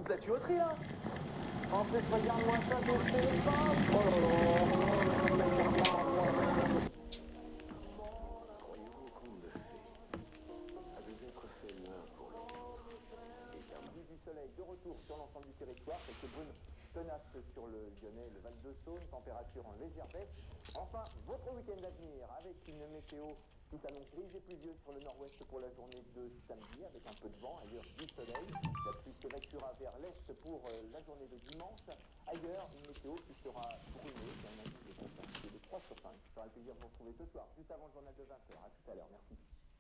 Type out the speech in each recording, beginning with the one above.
toute la tuyauterie là. En plus, regarde-moi ça, c'est les pas. Oh là là. Croyez-vous au conte de fées? À deux êtres faits l'un pour l'autre. Vue du soleil de retour sur l'ensemble du territoire, quelques brumes tenaces sur le Lyonnais, le Val-de-Saône, température en légère baisse. Enfin, votre week-end à venir avec une météo qui s'annonce grise et pluvieuse sur le nord-ouest pour la journée de samedi, avec un peu de vent, ailleurs du soleil. La pluie s'évacuera vers l'est pour la journée de dimanche. Ailleurs, une météo qui sera brumée, c'est un indice de température de 3 sur 5. J'aurai le plaisir de vous retrouver ce soir, juste avant le journal de 20h. À tout à l'heure, merci.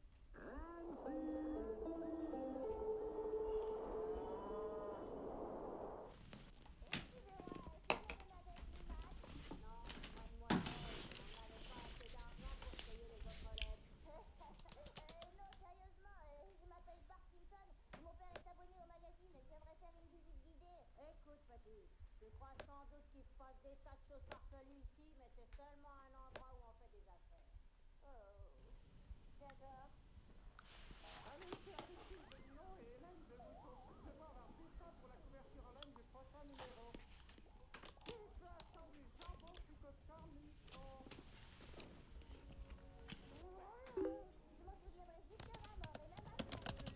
Écoute, petit, tu crois sans doute qu'il se passe des tas de choses farfelues ici, mais c'est seulement un endroit où on fait des affaires. Oh, d'accord. Annoncez à l'équipe de Lyon et Hélène de vous recevoir un dessin pour la couverture en laine du prochain numéro. Pizza, sandwich, jambon, pico de cornichon. Je m'en souviendrai jusqu'à ma mort et même après.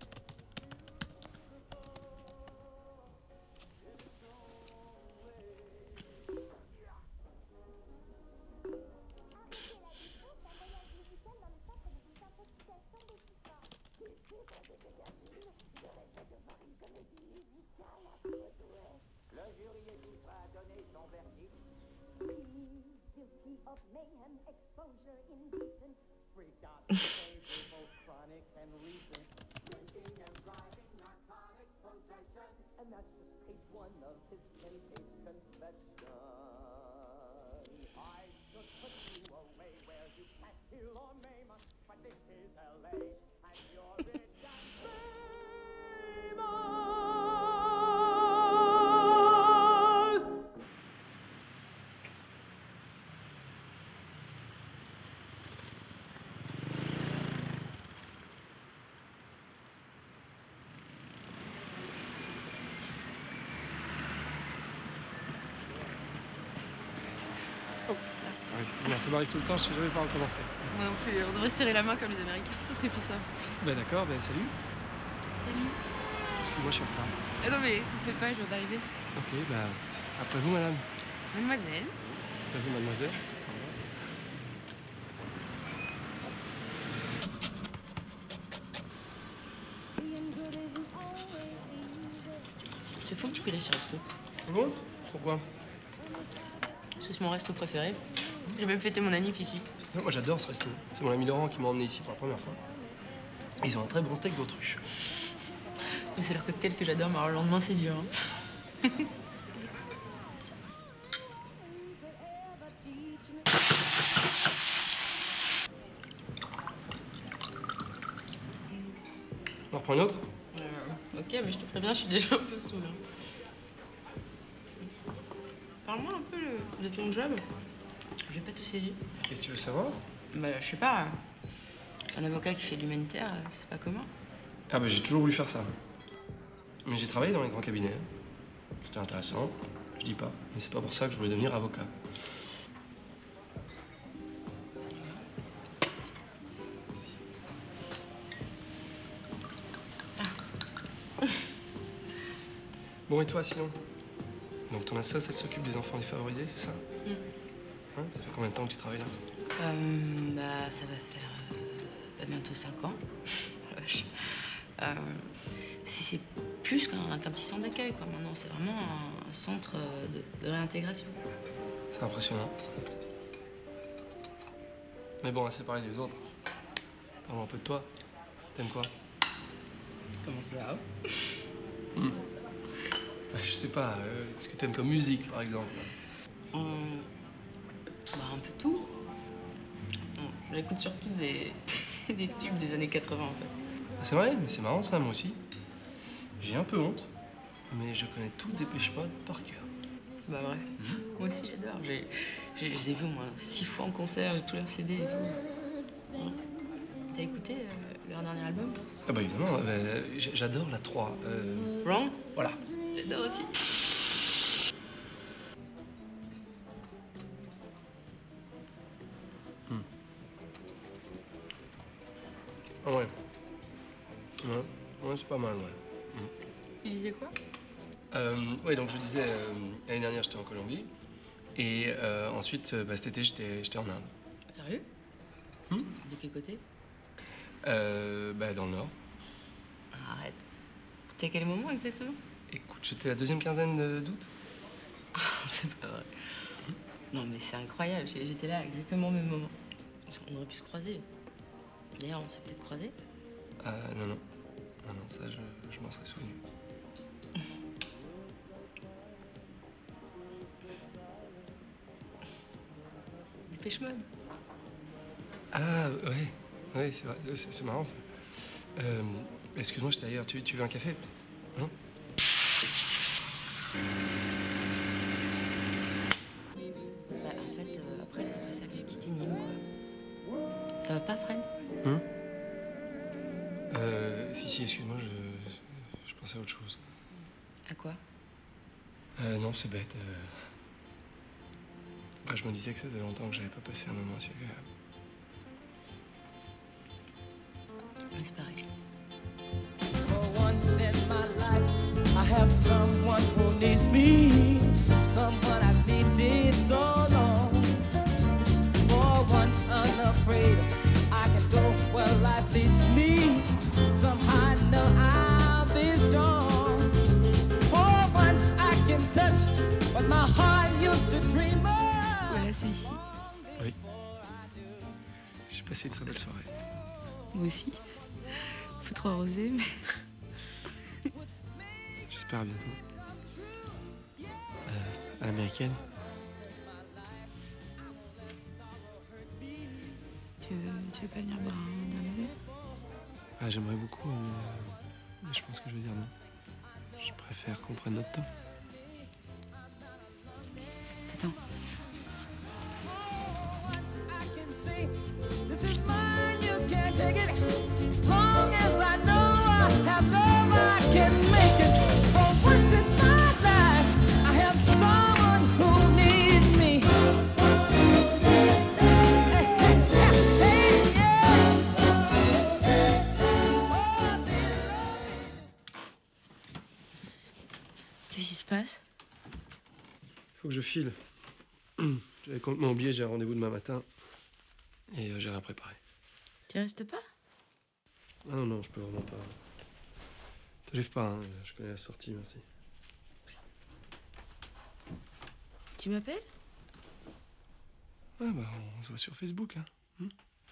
Le jury est-il prêt à donner son verdict? He's guilty of mayhem, exposure, indecent. Freaked out behavior, both chronic and recent. Drinking and driving, narcotics possession. And that's just page 1 of his 10-page confession. I should put you away where you can't kill or maim us, but this is LA, and you're rich and famous. Ça m'arrive tout le temps, je sais jamais pas recommencer. Moi non plus, on devrait se serrer la main comme les Américains, ça serait plus simple. Bah d'accord, bah salut. Salut. Excuse-moi, je suis en retard. Ah non mais t'en fais pas, je viens d'arriver. Ok, bah après vous, madame. Mademoiselle. Après vous, mademoiselle. C'est fou que tu connaisses ce resto. Ah bon? Pourquoi? C'est mon resto préféré. J'ai même fêté mon anniv ici. Moi j'adore ce resto. C'est mon ami Laurent qui m'a emmené ici pour la première fois. Et ils ont un très bon steak d'autruche. C'est leur cocktail que j'adore, mais alors le lendemain c'est dur. Hein. On en reprend une autre? Ok, mais je te préviens, je suis déjà un peu saoul. Hein. Parle-moi un peu de ton job. J'ai pas tout saisi. Qu'est-ce que tu veux savoir? Bah, je sais pas. Un avocat qui fait de l'humanitaire, c'est pas commun. Ah bah j'ai toujours voulu faire ça. Mais j'ai travaillé dans les grands cabinets. C'était intéressant, je dis pas. Mais c'est pas pour ça que je voulais devenir avocat. Bon, et toi, sinon? Donc ton assoce, elle s'occupe des enfants défavorisés, c'est ça? Hein, ça fait combien de temps que tu travailles là? Bah, ça va faire bientôt 5 ans. La vache. C'est plus qu'un petit centre d'accueil, quoi. Maintenant, c'est vraiment un centre de réintégration. C'est impressionnant. Mais bon, assez parlé des autres. Parlons un peu de toi. T'aimes quoi? Comment ça? Bah, je sais pas, ce que t'aimes comme musique, par exemple. Bah, un peu tout. J'écoute surtout des tubes des années 80, en fait. Ah, c'est vrai, mais c'est marrant ça, moi aussi. J'ai un peu honte, mais je connais tout Dépêche Mode par cœur. C'est pas vrai. Moi aussi, j'adore. Je les ai vus au moins 6 fois en concert, j'ai tous leurs CD et tout. Ouais. T'as écouté leur dernier album? Ah bah évidemment, j'adore la 3. Wrong? Voilà. J'adore aussi. Ah ouais. Ouais, c'est pas mal, ouais. Tu disais quoi? Ouais, donc je disais, l'année dernière, j'étais en Colombie. Et ensuite, cet été, j'étais en Inde. Sérieux? De quel côté? Dans le Nord. Arrête. T'étais à quel moment exactement? Écoute, j'étais la deuxième quinzaine d'août. C'est pas vrai. Non, mais c'est incroyable. J'étais là exactement au même moment. On aurait pu se croiser. D'ailleurs, on s'est peut-être croisés. Non, non. Non, non, ça, je m'en serais souvenu. Dépêche Mode. Ah, ouais. Ouais, c'est vrai. C'est marrant, ça. Excuse-moi, j'étais ailleurs. Tu veux un café? Non? En fait, après, c'est après ça que j'ai quitté Nîmes, quoi. Ça va pas, Fred? Si, excuse-moi, je pensais à autre chose. À quoi? Non, c'est bête. Je me disais que ça faisait longtemps que j'avais pas passé un moment aussi agréable. Mais c'est pareil. For once in my life, I have someone who needs me, someone I've needed so long. For once unafraid, I can go where life leads me. Somehow I know I'll be strong. For once I can touch what my heart used to dream of. Voilà, c'est ici. Oui. J'ai passé une très belle soirée. Moi aussi. Faut trop arroser, mais... J'espère à bientôt. À l'américaine. Tu veux pas venir boire un dernier verre? J'aimerais beaucoup, mais je pense que je vais dire non. Je préfère qu'on prenne notre temps. Attends. This is mine, you can't take it. Long as I know I have love, I can make it. For once in my life, I have someone who needs me. Hey, yeah. Qu'est-ce qui se passe? Faut que je file. J'avais complètement oublié, j'ai un rendez-vous demain matin. Et j'ai rien préparé. Tu restes pas? Ah non, je peux vraiment pas. Te lève pas, hein, je connais la sortie, merci. Tu m'appelles? On se voit sur Facebook, hein.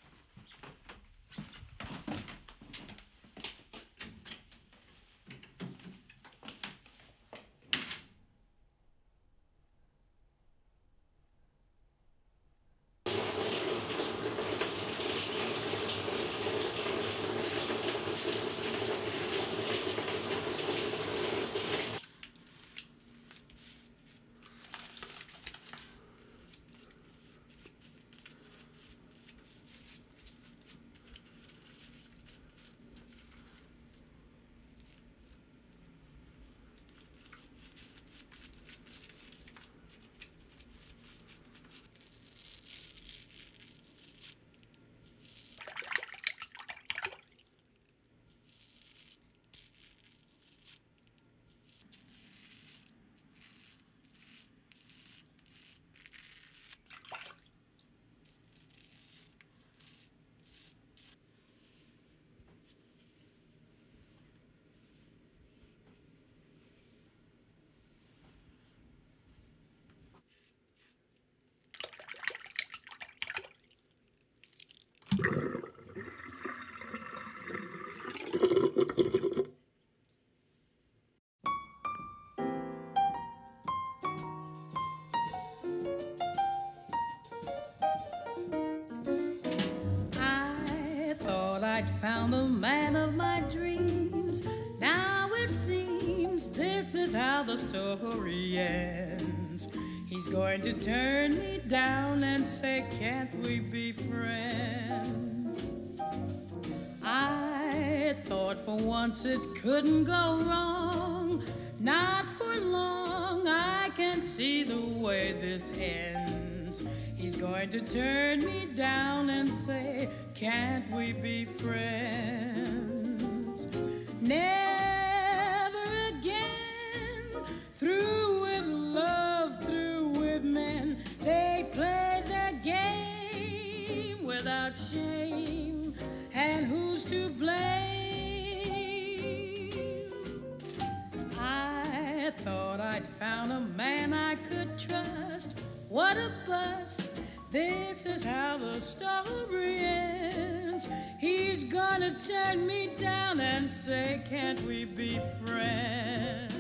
I'd found the man of my dreams. Now it seems this is how the story ends. He's going to turn me down and say, can't we be friends? I thought for once it couldn't go wrong. Not for can see the way this ends. He's going to turn me down and say, can't we be friends? Never again, through with love, through with men. They play their game without shame, and who's to blame? I thought I'd found a man I could trust. What a bust. This is how the story ends. He's gonna turn me down and say, can't we be friends?